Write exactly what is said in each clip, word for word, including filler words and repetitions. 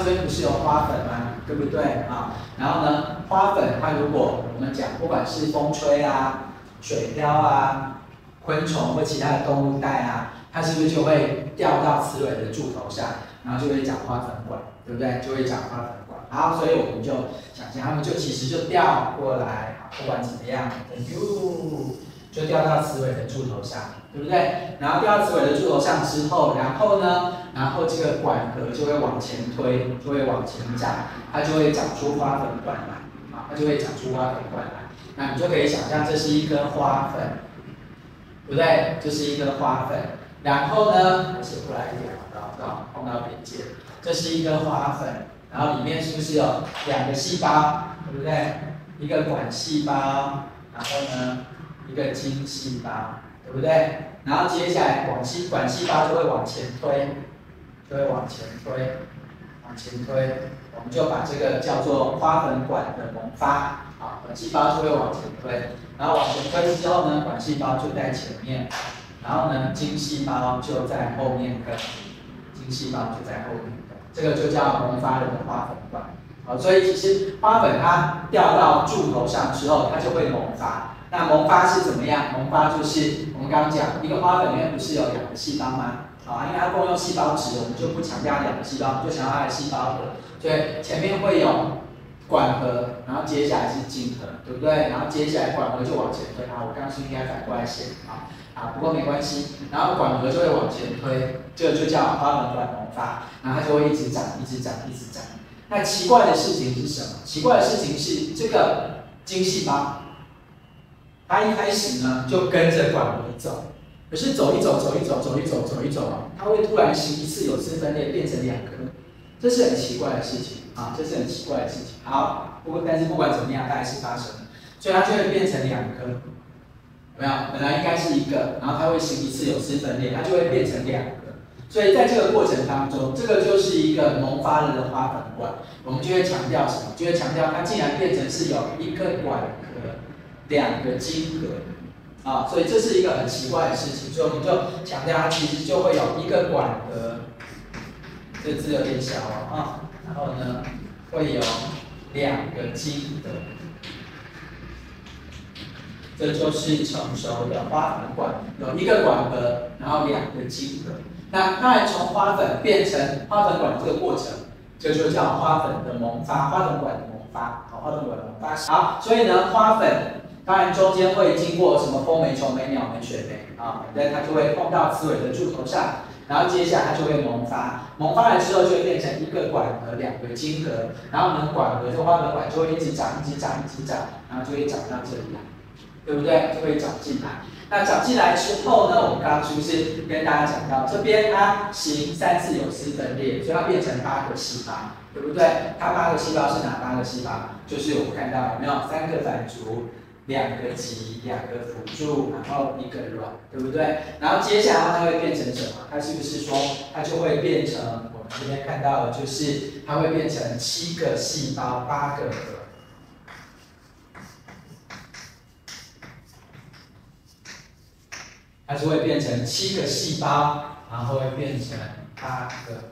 这边不是有花粉吗？对不对啊？然后呢，花粉它如果我们讲，不管是风吹啊、水漂啊、昆虫或其他的动物带啊，它是不是就会掉到雌蕊的柱头上，然后就会长花粉管，对不对？就会长花粉管。好，所以我们就想象它们就其实就掉过来，不管怎么样，哟，就掉到雌蕊的柱头上，对不对？然后掉到雌蕊的柱头上之后，然后呢，然后这个管核就会往前推，就会往前长，它就会长出花粉管来，啊，它就会长出花粉管来。那你就可以想象这是一根花粉，对不对？这是一根花粉。然后呢，我写过来一点，好不好？碰到边界，这是一根花粉，然后里面是不是有两个细胞，对不对？一个管细胞，然后呢，一个茎细胞，对不对？然后接下来管细管细胞就会往前推，就会往前推，往前推，我们就把这个叫做花粉管的萌发。啊，管细胞就会往前推，然后往前推之后呢，管细胞就在前面，然后呢，茎细胞就在后面跟，茎细胞就在后面跟，这个就叫萌发人的花粉管。好，所以其实花粉它掉到柱头上之后，它就会萌发。那萌发是怎么样？萌发就是我们刚刚讲，一个花粉里面不是有两个细胞吗？啊，因为它共用细胞质，我们就不强调两个细胞，我们就强调它的细胞核。所以前面会有管核，然后接下来是茎核，对不对？然后接下来管核就往前推，啊，我刚刚是应该反过来写啊，啊，不过没关系。然后管核就会往前推，这个就叫花粉管萌发，然后它就会一直长，一直长，一直长。那奇怪的事情是什么？奇怪的事情是这个茎细胞，它一开始呢就跟着管核走，可是走一走，走一走，走一走，走一走啊，它会突然行一次有丝分裂，变成两颗，这是很奇怪的事情。啊，这是很奇怪的事情。好，不过但是不管怎么样，它还是发生了，所以它就会变成两颗，有没有？本来应该是一个，然后它会行一次有丝分裂，它就会变成两个。所以在这个过程当中，这个就是一个萌发了的花粉管，我们就会强调什么？就会强调它竟然变成是有一个管核，两个茎核。啊，所以这是一个很奇怪的事情，所以我们就强调它其实就会有一个管核，这字有点小哦，啊。然后呢，会有两个茎核，这就是成熟的花粉管，有一个管核，然后两个茎核。那当然，从花粉变成花粉管这个过程，这就叫花粉的萌发，花粉管的萌发，好，花粉管的萌发。好，所以呢，花粉当然中间会经过什么风媒、虫媒、鸟媒、水媒啊，反正它就会碰到雌蕊的柱头上。然后接下来它就会萌发，萌发了之后就会变成一个管核、两个茎核，然后呢，管核这个花粉管就会一直长、一直长、一直长，然后就会长到这里来，对不对？就会长进来。那长进来之后呢，我们刚刚是不是跟大家讲到，这边它行三次有丝分裂，所以它变成八个细胞，对不对？它八个细胞是哪八个细胞？就是我们看到有没有三个反刍？两个极，两个辅助，然后一个卵，对不对？然后接下来它会变成什么？它是不是说它就会变成我们这边看到的，就是它会变成七个细胞，八个核。它就会变成七个细胞，然后会变成八个，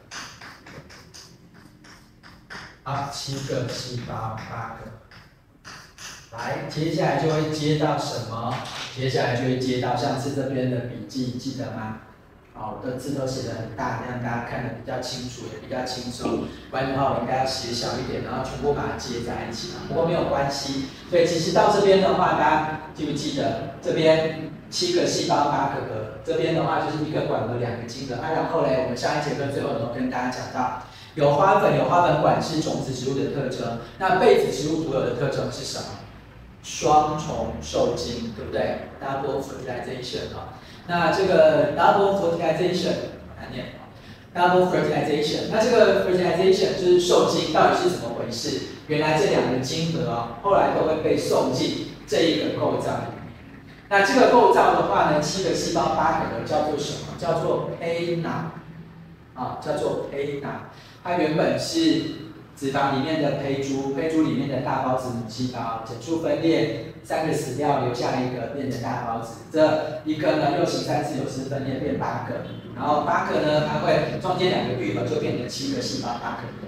好，七个细胞，八个。来，接下来就会接到什么？接下来就会接到上次这边的笔记，记得吗？哦，我的字都写得很大，让大家看得比较清楚，也比较轻松。不然的话，我应该要写小一点，然后全部把它接在一起。不过没有关系。所以其实到这边的话，大家记不记得？这边七个细胞，八个核。这边的话就是一个管核，两个茎核。啊，然后嘞，我们上一节课最后有没有跟大家讲到？有花粉，有花粉管是种子植物的特征。那被子植物独有的特征是什么？双重受精，对不对 ？Double fertilization 啊，那这个 double fertilization 难念 ，double fertilization， 那这个 fertilization 就是受精，到底是怎么回事？原来这两个晶核啊，后来都会被送进这一个构造里面。那这个构造的话呢，七个细胞八个核叫做什么？叫做胚囊啊，叫做胚囊。它原本是脂肪里面的胚珠，胚珠里面的大孢子母细胞，整处分裂，三个死掉，留下一个变成大孢子。这一个呢又行三次有丝分裂变八个，然后八个呢它会中间两个愈合就变成七个细胞，八个核。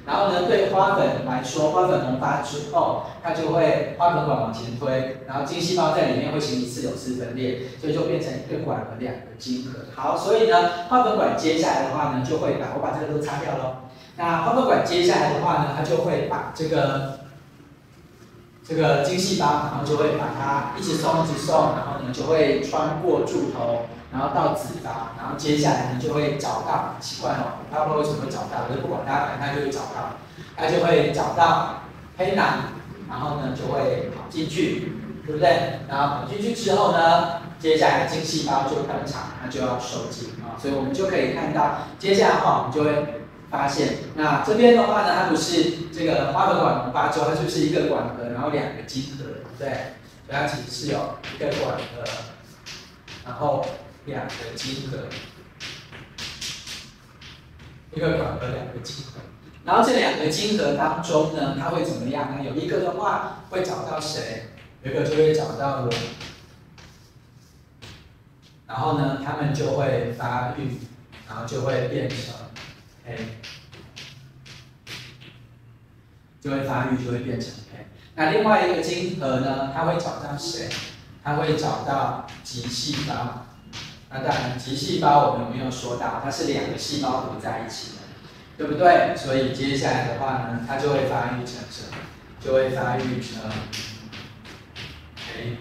然后呢，对花粉来说，花粉萌发之后，它就会花粉管往前推，然后精细胞在里面会形成一次有丝分裂，所以就变成一个管和两个晶核。好，所以呢，花粉管接下来的话呢，就会把我把这个都擦掉咯。那花粉管接下来的话呢，它就会把这个这个精细胞，然后就会把它一直送一直送，然后呢就会穿过柱头，然后到子房，然后接下来呢就会找到，奇怪哦，大家不知道为什么会找到，我就不管它，反正它就会找到，它就会找到黑囊，然后呢就会跑进去，对不对？然后跑进去之后呢，接下来精细胞就登场，它就要受精啊，所以我们就可以看到，接下来的话我们就会发现，那这边的话呢，它不是这个花粉管萌发之后，它就是一个管核，然后两个晶核，对不对？所以它其实是有一个管核，然后两个晶核，一个管核，两个晶核。然后这两个晶核当中呢，它会怎么样呢？有一个的话会找到谁？有一个就会找到卵，然后呢，它们就会发育，然后就会变成。黑，就会发育，就会变成黑。那另外一个晶核呢，它会找到谁？它会找到极细胞。那当然，极细胞我们有没有说到？它是两个细胞合在一起的，对不对？所以接下来的话呢，它就会发育成什么？就会发育成黑，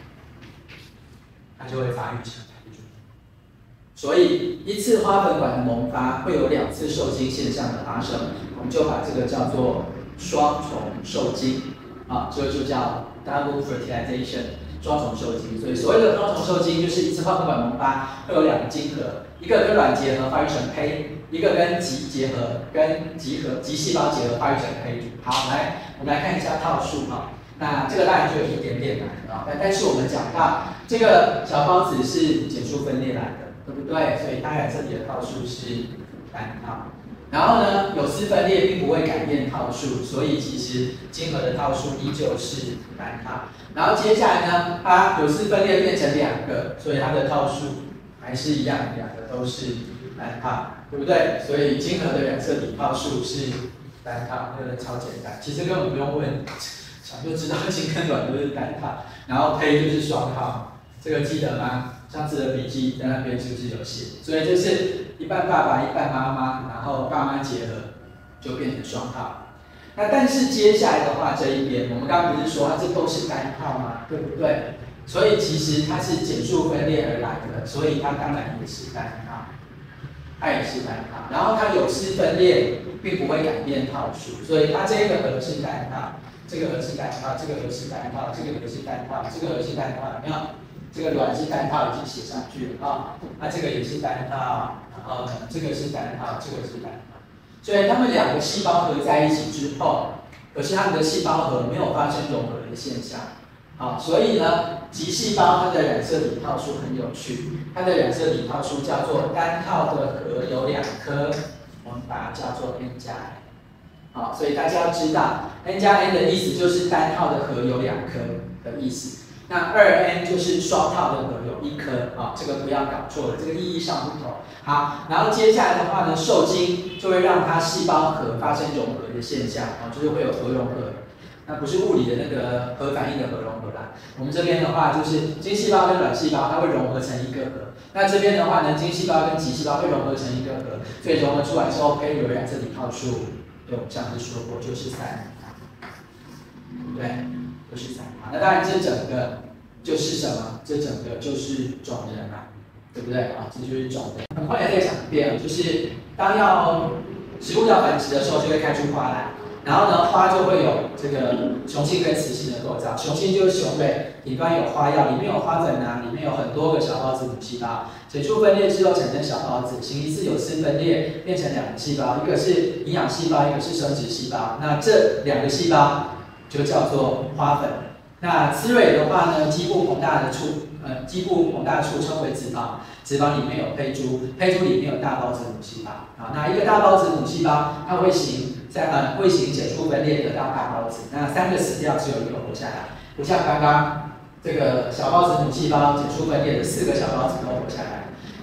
它就会发育成黑。所以一次花粉管的萌发会有两次受精现象的发生，我们就把这个叫做双重受精，啊，这个就叫 double fertilization， 双重受精。所以所谓的双重受精，就是一次花粉管萌发会有两个晶核，一个跟卵结合发育成胚，一个跟极结合跟极核极细胞结合发育成胚组。好，来我们来看一下套数哈。那这个当然就有一点点难啊，但但是我们讲到这个小孢子是减数分裂来的。对不对？所以当然这里的套数是单套，然后呢，有丝分裂并不会改变套数，所以其实晶核的套数依旧是单套。然后接下来呢，它有丝分裂变成两个，所以它的套数还是一样，两个都是单套，对不对？所以晶核的染色体套数是单套，这个超简单，其实根本不用问，想就知道晶跟卵都是单套，然后胚就是双套，这个记得吗？上次的笔记在那边是不是有写？所以这是一半爸爸一半妈妈，然后爸妈结合就变成双套。那但是接下来的话，这一边我们刚刚不是说它这都是单套吗？对不对？所以其实它是减数分裂而来的，所以它当然也是单套，它也是单套。然后它有丝分裂，并不会改变套数，所以它这个核是单套，这个核是单套，这个核是单套，这个核是单套，这个核是单套，有没有？这个卵是单套已经写上去了啊，那这个也是单套，然后呢，这个是单套，这个是单套，所以它们两个细胞合在一起之后，可是它们的细胞核没有发生融合的现象，好，所以呢，极细胞它的染色体套数很有趣，它的染色体套数叫做单套的核有两颗，我们把它叫做 N 加 N， 好，所以大家要知道 N 加 N 的意思就是单套的核有两颗的意思。那二 N 就是双套的核有一颗，啊，这个不要搞错了，这个意义上不同。好，然后接下来的话呢，受精就会让它细胞核发生融合的现象，啊，就是会有核融合。那不是物理的那个核反应的核融合啦。我们这边的话就是精细胞跟卵细胞，它会融合成一个核。那这边的话呢，精细胞跟极细胞会融合成一个核，所以融合出来之后，可以有染色体套数，对，我们上次说过就是三，对。就是三号，那当然这整个就是什么？这整个就是种人嘛，对不对啊？这就是种人。我们后来再讲一遍，就是当要植物要繁殖的时候，就会开出花来，然后呢，花就会有这个雄性跟雌性的构造。雄性就是雄蕊，顶端有花药，里面有花粉啊，里面有很多个小孢子母细胞。减数分裂之后产生小孢子，形一次有丝分裂，变成两个细胞，一个是营养细胞，一个是生殖细胞。那这两个细胞就叫做花粉。那雌蕊的话呢，基部膨大的处，呃，基部膨大处称为子房，子房里面有胚珠，胚珠里面有大孢子母细胞。啊，那一个大孢子母细胞，它会形在呃会形减数分裂得到大孢子，那三个死掉，只有一个活下来，不像刚刚这个小孢子母细胞减数分裂的四个小孢子都活下来。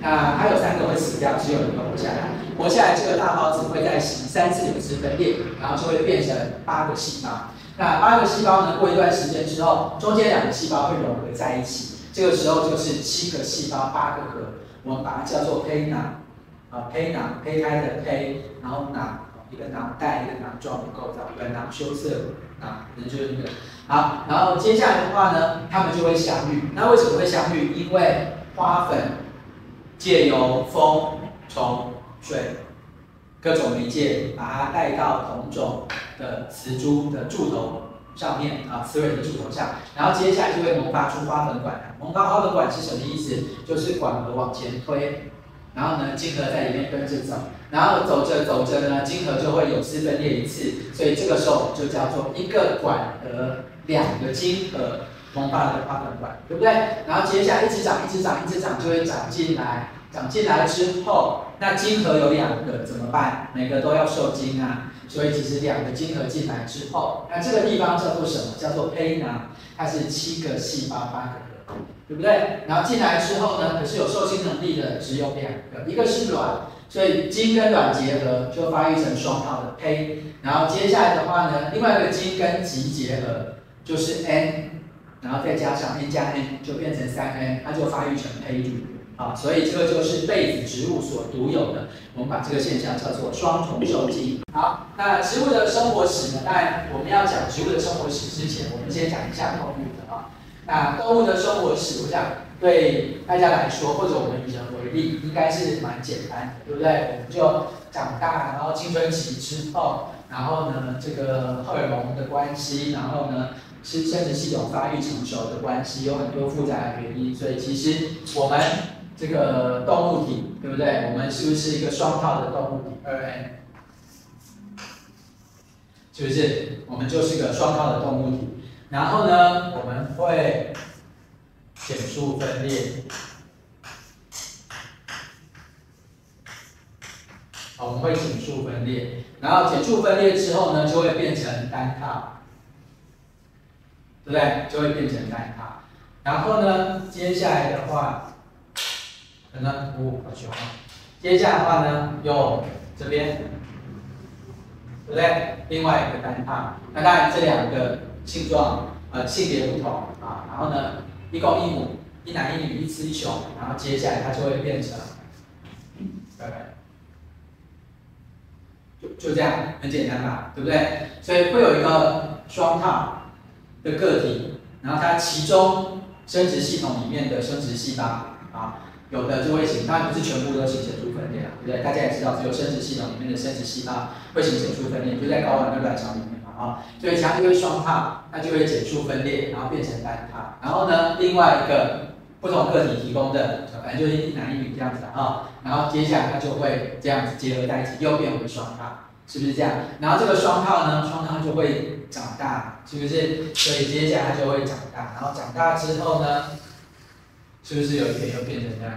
那它有三个会死掉，只有一个活下来。活下来这个大孢子会再行三次有次分裂，然后就会变成八个细胞。那八个细胞呢，过一段时间之后，中间两个细胞会融合在一起，这个时候就是七个细胞八个核，我们把它叫做胚囊。啊，胚囊，胚胎的胚，然后囊，一个囊袋，一个囊状的构造，本囊羞涩囊，可能就是那个。好，然后接下来的话呢，它们就会相遇。那为什么会相遇？因为花粉借由风、虫、水各种媒介，把它带到同种的雌株的柱头上面啊，雌蕊的柱头上，然后接下来就会萌发出花粉管。萌发花粉管是什么意思？就是管核往前推。然后呢，晶核在里面跟着走，然后走着走着呢，晶核就会有次分裂一次，所以这个时候就叫做一个管和两个晶核萌发的花粉管，对不对？然后接下来一直长，一直长，一直长，就会长进来，长进来之后，那晶核有两个怎么办？每个都要受精啊，所以其实两个晶核进来之后，那这个地方叫做什么？叫做胚囊，它是七个细胞八个核。对不对？然后进来之后呢，可是有受精能力的只有两个，一个是卵，所以精跟卵结合就发育成双套的胚。然后接下来的话呢，另外一个精跟极结合就是 N， 然后再加上 N 加 N 就变成三 N， 它就发育成胚乳。啊，所以这个就是被子植物所独有的，我们把这个现象叫做双重受精。好，那植物的生活史呢？当然我们要讲植物的生活史之前，我们先讲一下动物的啊。那动物的生活史，我想对大家来说，或者我们以人为例，应该是蛮简单的，对不对？我们就长大，然后青春期之后，然后呢，这个荷尔蒙的关系，然后呢，是生殖系统发育成熟的关系，有很多复杂的原因，所以其实我们这个动物体，对不对？我们是不是一个双套的动物体？二 N， 是不是？我们就是个双套的动物体。然后呢，我们会减数分裂，好，我们会减数分裂，然后减数分裂之后呢，就会变成单套，对不对？就会变成单套。然后呢，接下来的话，可能五好九号，接下来的话呢，有这边，对不对？另外一个单套，那当然这两个性状呃性别不同啊，然后呢一公一母，一男一女，一雌一雄，然后接下来它就会变成，大概就就这样，很简单吧，对不对？所以会有一个双套的个体，然后它其中生殖系统里面的生殖细胞啊，有的就会形，当然不是全部都形成出分裂啊，对不对？大家也知道，只有生殖系统里面的生殖细胞会形成出分裂，就在睾丸跟卵巢里面。啊，所以它就会双套，它就会减数分裂，然后变成单套。然后呢，另外一个不同个体提供的，反正就是一男一女这样子啊。然后接下来它就会这样子结合在一起，又变回双套，是不是这样？然后这个双套呢，双套就会长大，是不是？所以接下来它就会长大，然后长大之后呢，是不是有一天又变成这样？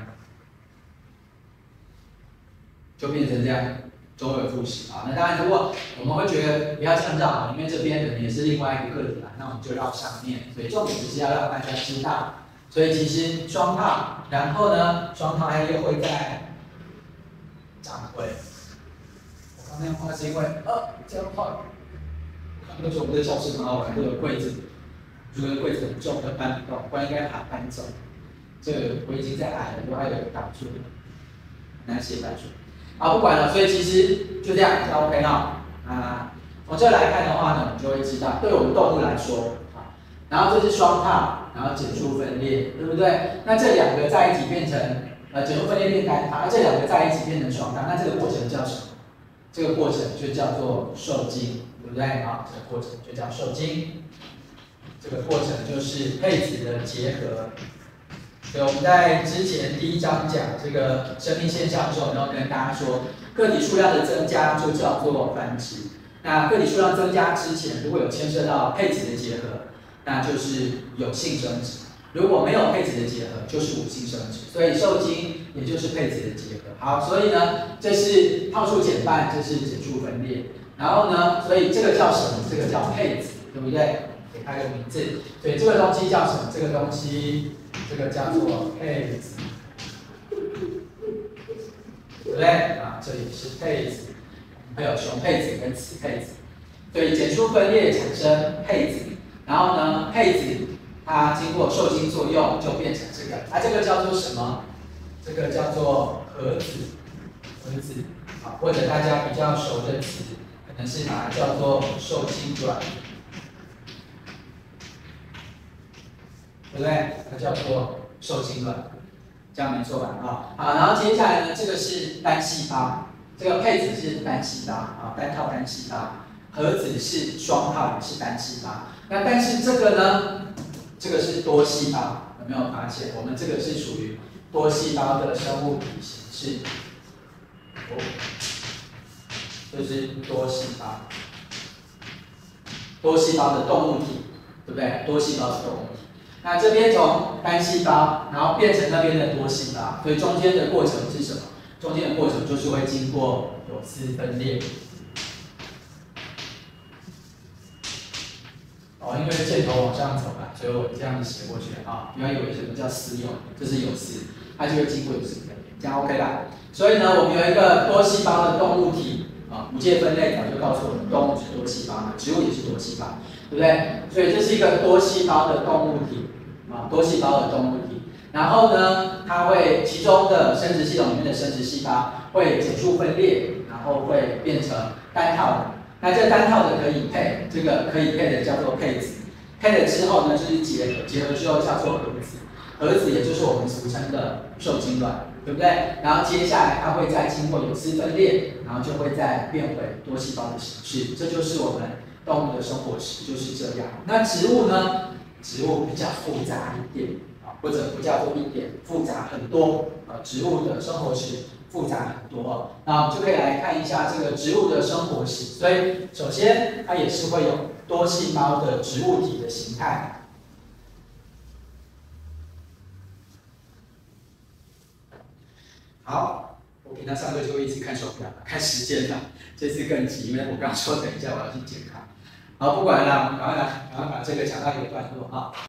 就变成这样。周而复始啊，那当然，如果我们会觉得不要这样绕，因为这边可能也是另外一个个体啦，那我们就绕上面。所以重点就是要让大家知道，所以其实双套，然后呢，双套它又会再长回。我刚才画是因为，呃，这样画，那时候我们的教室很好玩，这个柜子，如果柜子很重，会搬不动，不然应该把它搬走。这个我已经在矮了，我还有挡住了，很难写白书。好，不管了，所以其实就这样就 OK 了啊。从这来看的话呢，我们就会知道，对我们动物来说啊，然后这是双套，然后减数分裂，对不对？那这两个在一起变成呃减数分裂变单套，那这两个在一起变成双套，那这个过程叫什么？这个过程就叫做受精，对不对？好，这个过程就叫受精。这个过程就是配子的结合。对，我们在之前第一章讲这个生命现象的时候，然后跟大家说，个体数量的增加就叫做繁殖。那个体数量增加之前，如果有牵涉到配子的结合，那就是有性生殖；如果没有配子的结合，就是无性生殖。所以受精也就是配子的结合。好，所以呢，这是套数减半，这是减数分裂。然后呢，所以这个叫什么？这个叫配子，对不对？给它个名字。所以这个东西叫什么？这个东西。这个叫做配子， 对不对？啊，这里是配子，会有雄配子跟雌配子，所以减数分裂产生配子，然后呢，配子它经过受精作用就变成这个，它、啊、这个叫做什么？这个叫做核子，核子啊，或者大家比较熟的词，可能是把它叫做受精卵，对不对？它叫做受精卵，这样没错吧？啊，好，然后接下来呢，这个是单细胞，这个配子是单细胞啊，单套单细胞，核子是双套，也是单细胞。那但是这个呢，这个是多细胞，有没有发现？我们这个是属于多细胞的生物体形式，哦，就是多细胞，多细胞的动物体，对不对？多细胞的动物体。那这边从单细胞，然后变成那边的多细胞，所以中间的过程是什么？中间的过程就是会经过有丝分裂。哦，因为箭头往上走嘛，所以我这样子写过去啊。不要以为什么叫丝有，这是有丝，它就会经过有丝分裂，这样 OK 啦。所以呢，我们有一个多细胞的动物体啊，无界分类早就告诉我们，动物是多细胞嘛，植物也是多细胞，对不对？所以这是一个多细胞的动物体啊，多细胞的动物体。然后呢，它会其中的生殖系统里面的生殖细胞会减数分裂，然后会变成单套的。那这单套的可以配，这个可以配的叫做配子，配了之后呢就是结合，结合之后叫做核子，核子也就是我们俗称的受精卵，对不对？然后接下来它会再经过有丝分裂，然后就会再变回多细胞的形式，这就是我们动物的生活史，就是这样。那植物呢？植物比较复杂一点啊，或者不叫做一点，复杂很多啊，植物的生活史复杂很多哦，那我们就可以来看一下这个植物的生活史。所以，首先它也是会有多细胞的植物体的形态。好，我平常上课就会一直看手表，看时间了，这次更急，因为我刚说等一下我要去检查。好，不管了，赶快来，赶快把这个讲到一个段落啊。